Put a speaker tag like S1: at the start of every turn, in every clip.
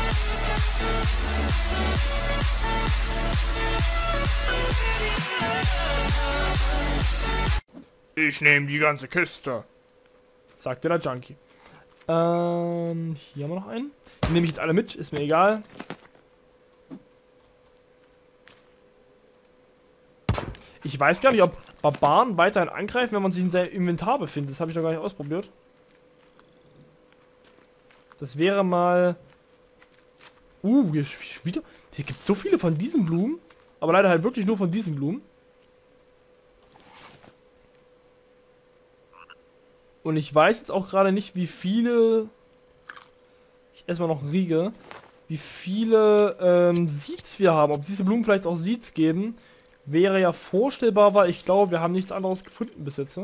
S1: Ich nehme die ganze Kiste, sagte der Junkie. Hier haben wir noch einen. Die nehme ich jetzt alle mit, ist mir egal. Ich weiß gar nicht, ob Barbaren weiterhin angreifen, wenn man sich in seinem Inventar befindet. Das habe ich noch gar nicht ausprobiert. Das wäre mal... hier wieder... Hier gibt es so viele von diesen Blumen. Aber leider halt wirklich nur von diesen Blumen. Und ich weiß jetzt auch gerade nicht, wie viele... Ich esse mal noch einen Riegel. Wie viele Seeds wir haben. Ob diese Blumen vielleicht auch Seeds geben. Wäre ja vorstellbar, weil ich glaube, wir haben nichts anderes gefunden bis jetzt.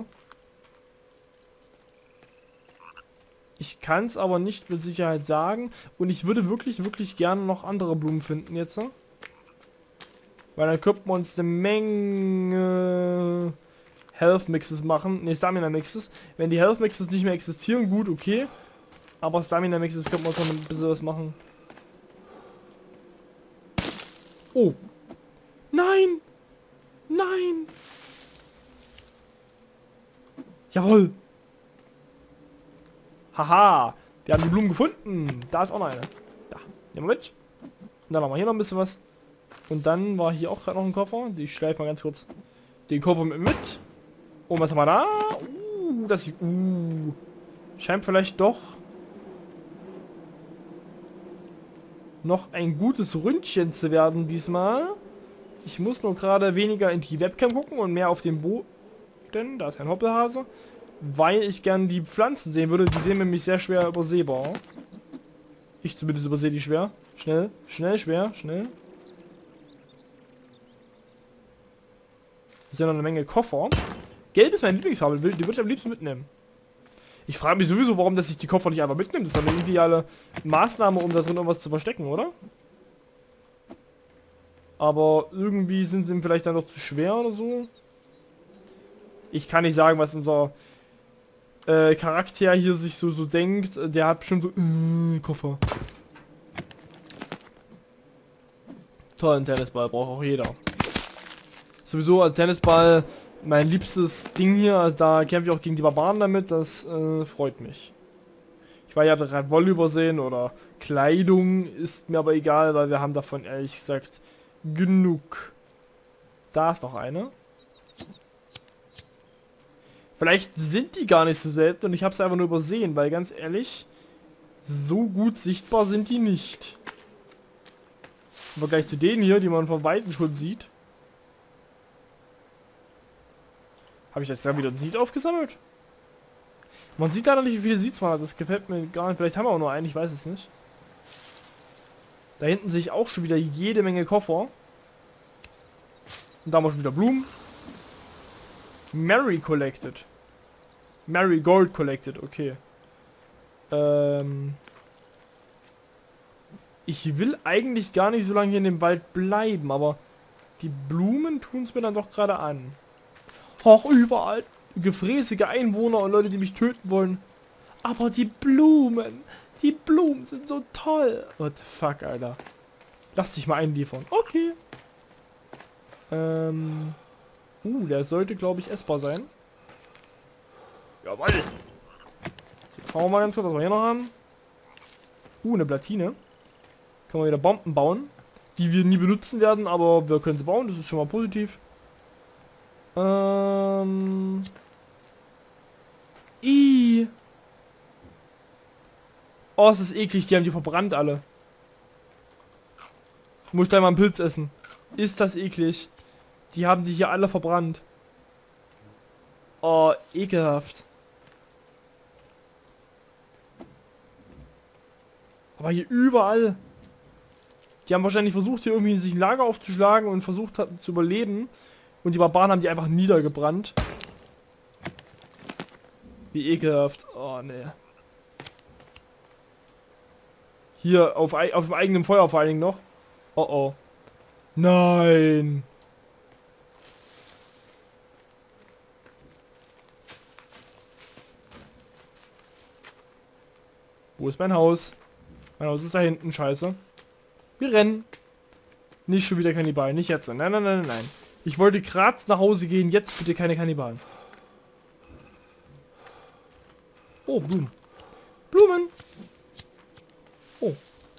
S1: Ich kann es aber nicht mit Sicherheit sagen. Und ich würde wirklich, wirklich gerne noch andere Blumen finden jetzt. Weil dann könnten wir uns eine Menge Health Mixes machen. Ne, Stamina Mixes. Wenn die Health Mixes nicht mehr existieren, gut, okay. Aber Stamina Mixes könnten wir uns noch ein bisschen was machen. Oh. Nein! Nein! Jawohl! Haha! Wir haben die Blumen gefunden! Da ist auch noch eine. Da. Nehmen wir mit. Und dann haben wir hier noch ein bisschen was. Und dann war hier auch gerade noch ein Koffer. Ich schleife mal ganz kurz den Koffer mit. Und was haben wir da? Das sieht... scheint vielleicht doch noch ein gutes Ründchen zu werden diesmal. Ich muss nur gerade weniger in die Webcam gucken und mehr auf den Boden. Da ist ein Hoppelhase. Weil ich gern die Pflanzen sehen würde. Die sehen nämlich sehr schwer übersehbar. Ich zumindest übersehe die schwer. Schnell, schnell, schwer, schnell. Hier sind noch eine Menge Koffer. Gelb ist mein Lieblingsfarbe. Die würde ich am liebsten mitnehmen. Ich frage mich sowieso, warum das sich die Koffer nicht einfach mitnimmt. Das ist doch eine ideale Maßnahme, um da drin irgendwas zu verstecken, oder? Aber irgendwie sind sie vielleicht dann noch zu schwer oder so. Ich kann nicht sagen, was unser Charakter hier sich so denkt. Der hat bestimmt so Koffer. Toll, ein Tennisball braucht auch jeder. Sowieso als Tennisball mein liebstes Ding hier. Also da kämpfe ich auch gegen die Barbaren damit. Das freut mich. Ich war ja bereit, Wolle übersehen oder Kleidung. Ist mir aber egal, weil wir haben davon ehrlich gesagt genug. Da ist noch eine. Vielleicht sind die gar nicht so selten und ich habe es einfach nur übersehen, weil ganz ehrlich, so gut sichtbar sind die nicht. Im Vergleich zu denen hier, die man von Weitem schon sieht. Habe ich jetzt gerade wieder ein Seed aufgesammelt? Man sieht leider nicht, wie viele Seeds man hat. Das gefällt mir gar nicht. Vielleicht haben wir auch nur einen, ich weiß es nicht. Da hinten sehe ich auch schon wieder jede Menge Koffer. Und da haben wir schon wieder Blumen. Mary collected. Marigold collected, okay. Ich will eigentlich gar nicht so lange hier in dem Wald bleiben, aber die Blumen tun es mir dann doch gerade an. Hoch, überall gefräßige Einwohner und Leute, die mich töten wollen. Aber die Blumen sind so toll. What the fuck, Alter. Lass dich mal einliefern. Okay. Der sollte, glaube ich, essbar sein. Jawoll. So, schauen wir mal ganz kurz, was wir hier noch haben. Eine Platine. Können wir wieder Bomben bauen. Die wir nie benutzen werden, aber wir können sie bauen. Das ist schon mal positiv. Oh, es ist eklig. Die haben die verbrannt alle. Ich muss gleich mal einen Pilz essen. Ist das eklig. Die haben die hier alle verbrannt. Oh, ekelhaft. Aber hier überall. Die haben wahrscheinlich versucht, hier irgendwie sich ein Lager aufzuschlagen und versucht zu überleben. Und die Barbaren haben die einfach niedergebrannt. Wie ekelhaft. Oh, ne. Hier, auf dem eigenen Feuer vor allen Dingen noch. Oh, oh. Nein. Wo ist mein Haus? Was ist da hinten? Scheiße. Wir rennen. Nicht schon wieder Kannibalen. Nicht jetzt. Nein, nein, nein, nein, nein. Ich wollte gerade nach Hause gehen. Jetzt bitte keine Kannibalen. Oh, Blumen. Blumen. Oh.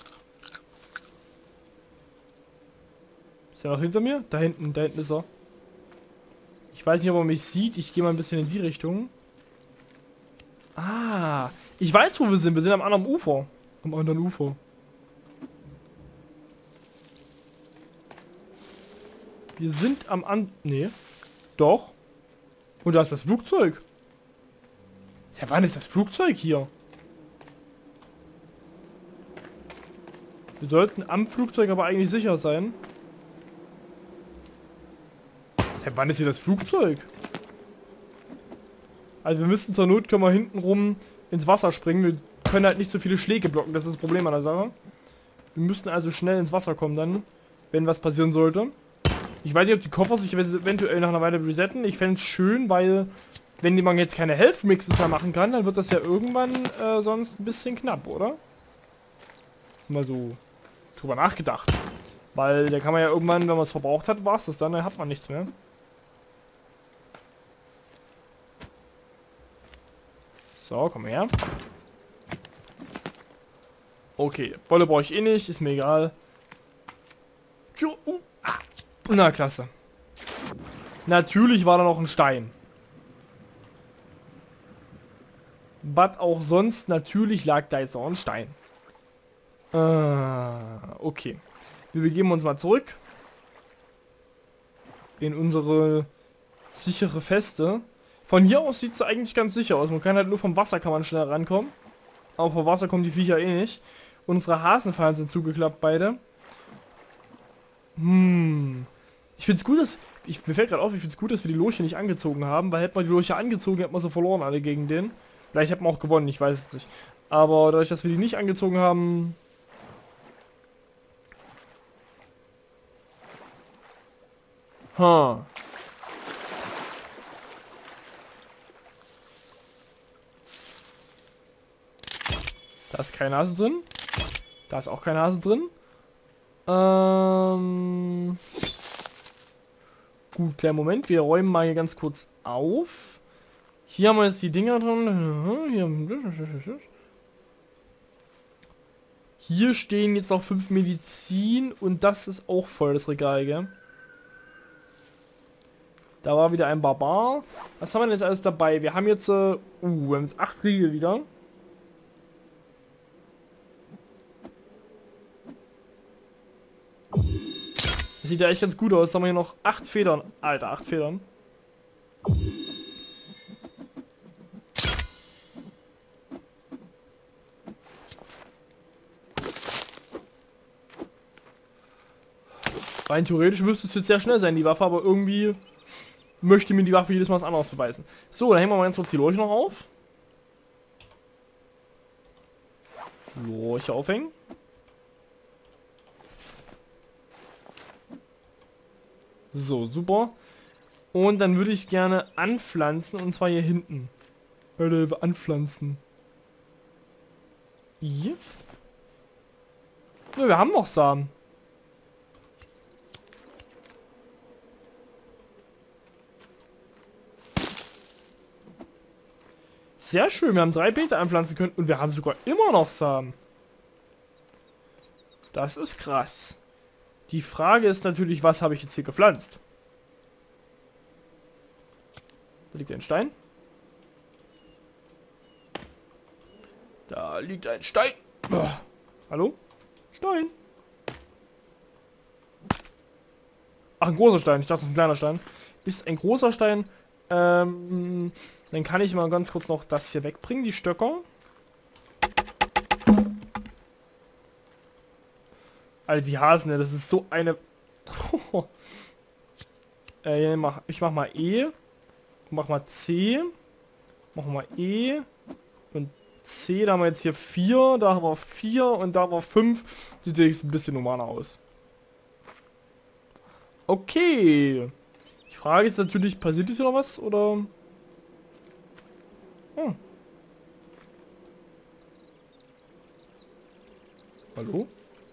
S1: Ist er noch hinter mir? Da hinten ist er. Ich weiß nicht, ob er mich sieht. Ich gehe mal ein bisschen in die Richtung. Ah. Ich weiß, wo wir sind. Wir sind am anderen Ufer. Am anderen Ufer. Wir sind am Nee. Doch. Und da ist das Flugzeug. Ja, wann ist das Flugzeug hier? Wir sollten am Flugzeug aber eigentlich sicher sein. Ja, wann ist hier das Flugzeug? Also wir müssen zur Not, können wir hinten rum ins Wasser springen. Wir können halt nicht so viele Schläge blocken. Das ist das Problem an der Sache. Wir müssen also schnell ins Wasser kommen dann, wenn was passieren sollte. Ich weiß nicht, ob die Koffer sich eventuell nach einer Weile resetten. Ich fände es schön, weil wenn man jetzt keine Health Mixes mehr machen kann, dann wird das ja irgendwann sonst ein bisschen knapp, oder? Mal so drüber nachgedacht. Weil da kann man ja irgendwann, wenn man es verbraucht hat, war es das dann hat man nichts mehr. So, komm her. Okay, Bolle brauche ich eh nicht, ist mir egal. Na, klasse. Natürlich war da noch ein Stein. Was auch sonst, natürlich lag da jetzt noch ein Stein. Okay. Wir begeben uns mal zurück. In unsere sichere Feste. Von hier aus sieht es eigentlich ganz sicher aus. Man kann halt nur vom Wasser kann man schnell rankommen. Aber vom Wasser kommen die Viecher eh nicht. Unsere Hasenfallen sind zugeklappt, beide. Ich finde es gut, dass... mir fällt gerade auf, ich finde es gut, dass wir die Lurche nicht angezogen haben. Weil hätten wir die Lurche angezogen, hätten wir so verloren alle gegen den. Vielleicht hätten wir auch gewonnen, ich weiß es nicht. Aber dadurch, dass wir die nicht angezogen haben... Da ist kein Hase drin. Da ist auch kein Hase drin. Gut, kleinen Moment. Wir räumen mal hier ganz kurz auf. Hier haben wir jetzt die Dinger drin. Hier stehen jetzt noch 5 Medizin und das ist auch voll, das Regal, gell? Da war wieder ein Barbar. Was haben wir denn jetzt alles dabei? Wir haben jetzt, wir haben jetzt 8 Riegel wieder. Das sieht ja echt ganz gut aus. Jetzt haben wir hier noch 8 Federn. Alter, 8 Federn. Rein theoretisch müsste es jetzt sehr schnell sein, die Waffe, aber irgendwie möchte mir die Waffe jedes Mal was anderes beweisen. So, dann hängen wir mal ganz kurz die Lurche noch auf. Lurche aufhängen. So, super. Und dann würde ich gerne anpflanzen, und zwar hier hinten. Anpflanzen. Hier? Ja, wir haben noch Samen. Sehr schön, wir haben 3 Beete anpflanzen können und wir haben sogar immer noch Samen. Das ist krass. Die Frage ist natürlich, was habe ich jetzt hier gepflanzt? Da liegt ein Stein. Da liegt ein Stein. Hallo? Stein. Ach, ein großer Stein. Ich dachte, das ist ein kleiner Stein. Ist ein großer Stein. Dann kann ich mal ganz kurz noch das hier wegbringen, die Stöcker. Also die Hasen, das ist so eine... ich mach mal E. Mach mal C. Mach mal E. Und C, da haben wir jetzt hier 4. Da haben wir 4 und da haben wir 5. Sieht jetzt ein bisschen normaler aus. Okay. Die Frage ist natürlich, passiert jetzt noch was, oder... Hallo?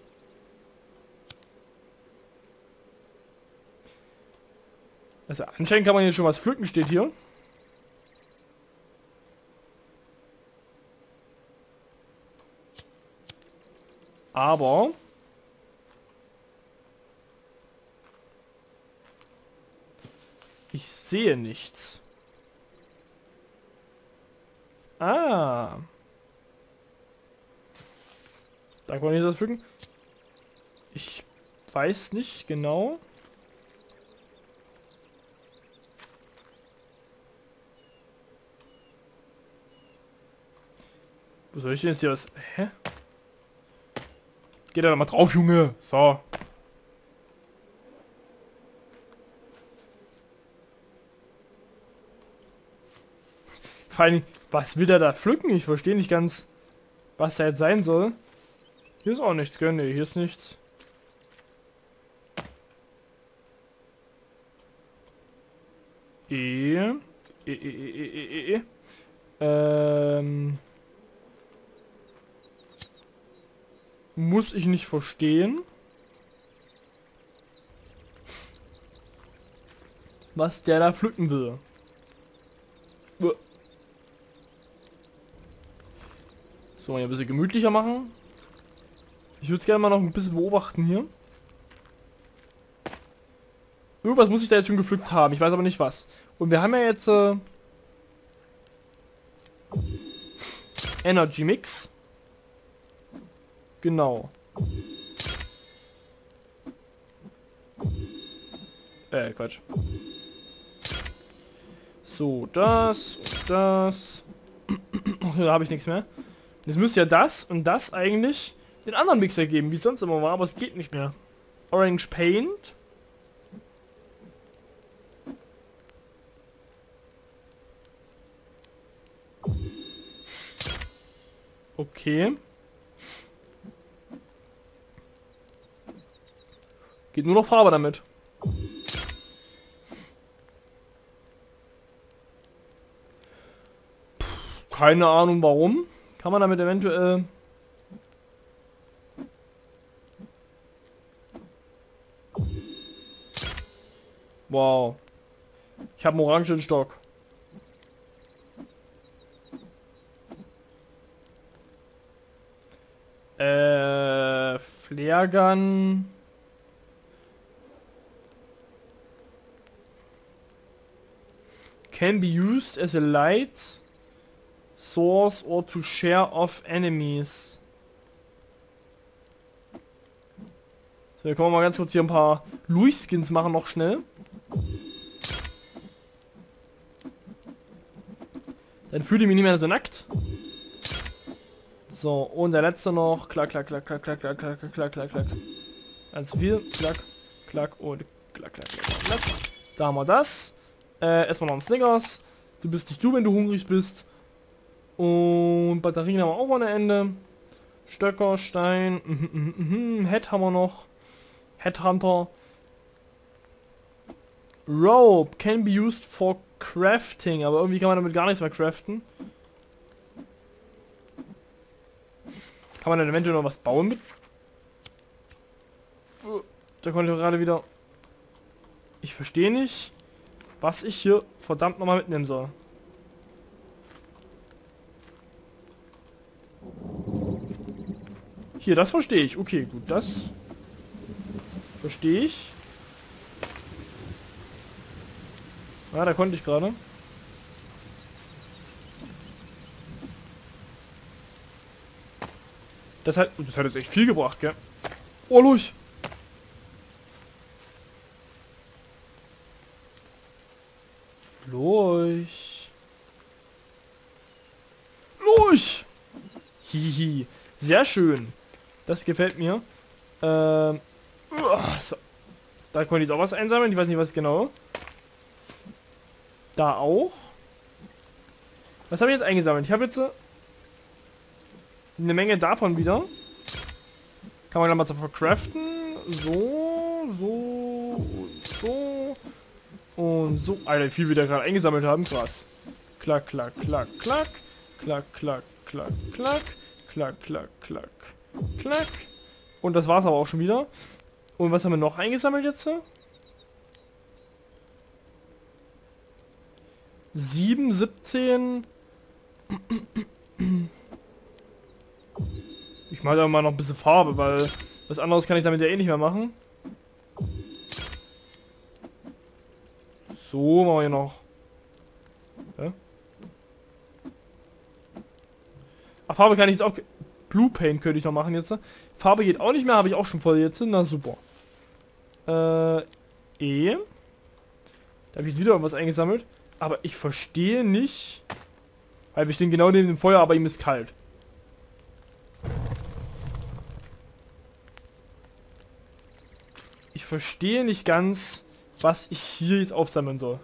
S1: Also anscheinend kann man hier schon was pflücken, steht hier. Aber ich sehe nichts. Ah. Da kann man nicht das pflücken. Ich weiß nicht genau. Wo soll ich denn jetzt hier was? Hä? Geht da mal drauf, Junge. So. Vor allem, was will der da pflücken? Ich verstehe nicht ganz, was da jetzt sein soll. Hier ist auch nichts, gell? Nee, hier ist nichts. Muss ich nicht verstehen. Was der da pflücken will. So, mal ein bisschen gemütlicher machen. Ich würde es gerne mal noch ein bisschen beobachten hier. Irgendwas muss ich da jetzt schon gepflückt haben. Ich weiß aber nicht was. Und wir haben ja jetzt Energy Mix. Genau. Quatsch. So, das und das. Da habe ich nichts mehr. Jetzt müsste ja das und das eigentlich den anderen Mixer geben, wie es sonst immer war, aber es geht nicht mehr. Orange Paint. Okay. Geht nur noch Farbe damit. Keine Ahnung warum. Kann man damit eventuell... Wow. Ich habe einen orangen Stock. Flare Gun. Can be used as a light source or to share off enemies. So, hier können wir mal ganz kurz hier ein paar Louis-Skins machen, noch schnell. Dann fühle ich mich nicht mehr so nackt. So, und der letzte noch. Klack, klack, klack, klack, klack, klack, klack, klack, klack, klack. Ganz zu viel. Klack, klack und klack, klack, klack, klack. Da haben wir das. Erstmal noch ein Snickers. Du bist nicht du, wenn du hungrig bist. Und Batterien haben wir auch ohne Ende. Stöcker, Stein. Head haben wir noch. Headhunter. Rope can be used for crafting. Aber irgendwie kann man damit gar nichts mehr craften. Kann man dann eventuell noch was bauen mit? Da konnte ich gerade wieder... Ich verstehe nicht, was ich hier verdammt nochmal mitnehmen soll. Hier, das verstehe ich. Okay, gut, das verstehe ich. Ja, da konnte ich gerade. Das hat jetzt echt viel gebracht, gell? Oh, Lurch! Lurch! Lurch! Hihi. Sehr schön. Das gefällt mir. So. Da konnte ich jetzt auch was einsammeln. Ich weiß nicht, was genau. Da auch. Was habe ich jetzt eingesammelt? Ich habe jetzt eine Menge davon wieder. Kann man dann mal so verkraften. So, so und so. Und so. Alter, wie viel wir da gerade eingesammelt haben. Krass. Klack, klack, klack, klack. Klack, klack, klack, klack. Klack, klack, klack, klack. Und das war's aber auch schon wieder. Und was haben wir noch eingesammelt jetzt? 7, 17. Ich mache da mal noch ein bisschen Farbe, weil was anderes kann ich damit ja eh nicht mehr machen. So, machen wir hier noch. Ja? Ach, Farbe kann ich jetzt auch... Blue Paint könnte ich noch machen jetzt. Farbe geht auch nicht mehr, habe ich auch schon voll jetzt. Na super. E. Da habe ich jetzt wieder irgendwas eingesammelt. Aber ich verstehe nicht... Weil wir stehen genau neben dem Feuer, aber ihm ist kalt. Ich verstehe nicht ganz, was ich hier jetzt aufsammeln soll.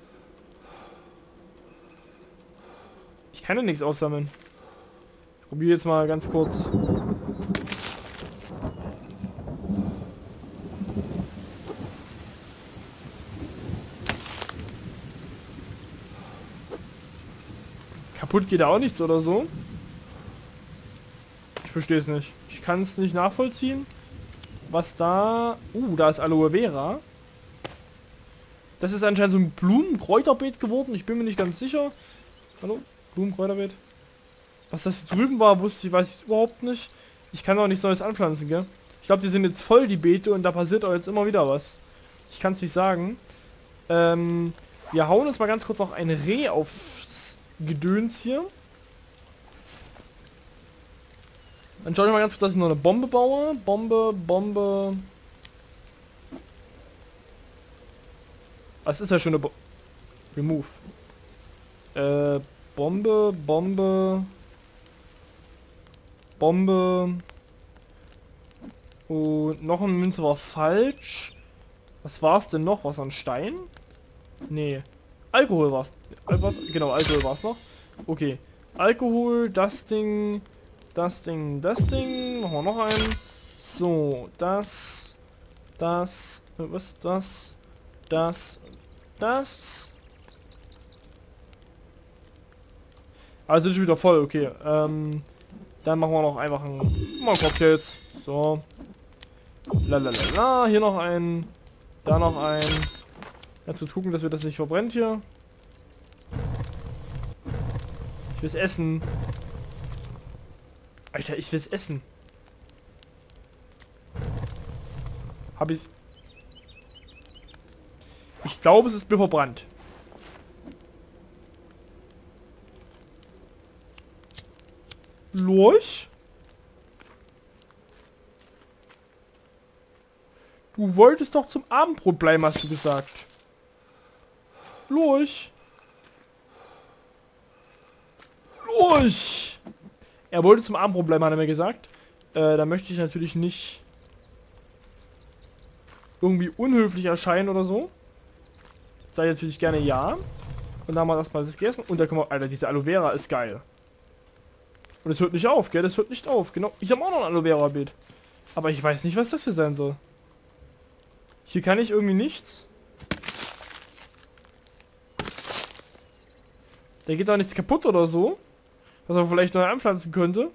S1: Ich kann ja nichts aufsammeln. Ich probiere jetzt mal ganz kurz. Kaputt geht da auch nichts oder so. Ich verstehe es nicht. Ich kann es nicht nachvollziehen. Was da... da ist Aloe Vera. Das ist anscheinend so ein Blumenkräuterbeet geworden. Ich bin mir nicht ganz sicher. Hallo? Blumenkräuterbeet. Was das hier drüben war, weiß ich überhaupt nicht. Ich kann auch nichts Neues anpflanzen, gell? Ich glaube, die sind jetzt voll, die Beete, und da passiert auch jetzt immer wieder was. Ich kann es nicht sagen. Wir hauen jetzt mal ganz kurz noch ein Reh aufs Gedöns hier. Dann schau ich mal ganz kurz, dass ich noch eine Bombe baue. Bombe. Das ist ja schon eine Remove. Bombe. Und noch eine Münze war falsch. Was war's denn noch? Was ein Stein? Nee. Alkohol war's. Genau, Alkohol war's noch. Okay. Alkohol, das Ding. Machen wir noch einen. So, das. Was ist das? Das. Also ist wieder voll, okay. Dann machen wir noch einfach einen Cocktails. So. Lalalala. Hier noch einen. Da noch einen. Dazu gucken, dass wir das nicht verbrennt hier. Ich will's essen. Alter, ich will's essen. Hab ich... Ich glaube, es ist mir verbrannt. Lorch? Du wolltest doch zum Abendbrot bleiben, hast du gesagt. Lorch? Er wollte zum Abendbrot bleiben, hat er mir gesagt. Da möchte ich natürlich nicht irgendwie unhöflich erscheinen oder so. Sag ich natürlich gerne ja. Und dann haben wir erstmal das gegessen. Und da kommen wir... Alter, diese Aloe Vera ist geil. Und es hört nicht auf, gell? Das hört nicht auf. Genau. Ich habe auch noch ein Aloe Vera Beet. Aber ich weiß nicht, was das hier sein soll. Hier kann ich irgendwie nichts. Da geht doch nichts kaputt oder so. Was man vielleicht neu anpflanzen könnte.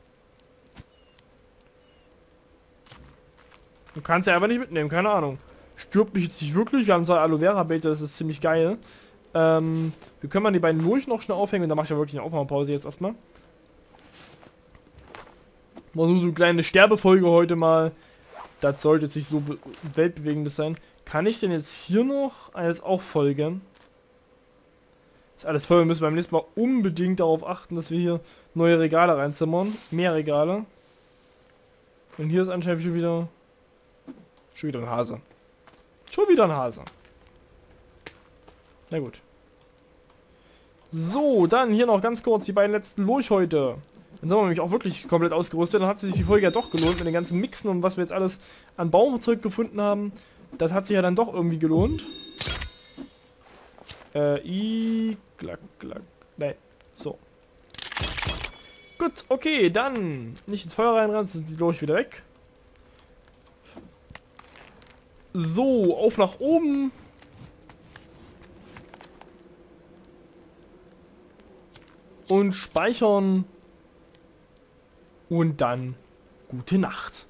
S1: Du kannst ja aber nicht mitnehmen, keine Ahnung. Stirbt mich jetzt nicht wirklich. Wir haben zwar Aloe Vera Beete, das ist ziemlich geil. Wir können mal die beiden Lurch noch schnell aufhängen und dann mache ich ja wirklich eine Aufnahmepause jetzt erstmal. Mal nur so eine kleine Sterbefolge heute mal. Das sollte jetzt nicht so weltbewegendes sein. Kann ich denn jetzt hier noch alles auch folgen? Ist alles voll. Wir müssen beim nächsten Mal unbedingt darauf achten, dass wir hier neue Regale reinzimmern. Mehr Regale. Und hier ist anscheinend schon wieder ein Hase. Schon wieder ein Hase. Na gut. So, dann hier noch ganz kurz die beiden letzten Lurch heute. Dann sind wir nämlich auch wirklich komplett ausgerüstet. Dann hat sich die Folge ja doch gelohnt mit den ganzen Mixen und was wir jetzt alles an Baumzeug gefunden haben. Das hat sich ja dann doch irgendwie gelohnt. Nein. So. Gut, okay, dann nicht ins Feuer reinrennen, sind die Lurch wieder weg. So, auf nach oben. Und speichern. Und dann gute Nacht.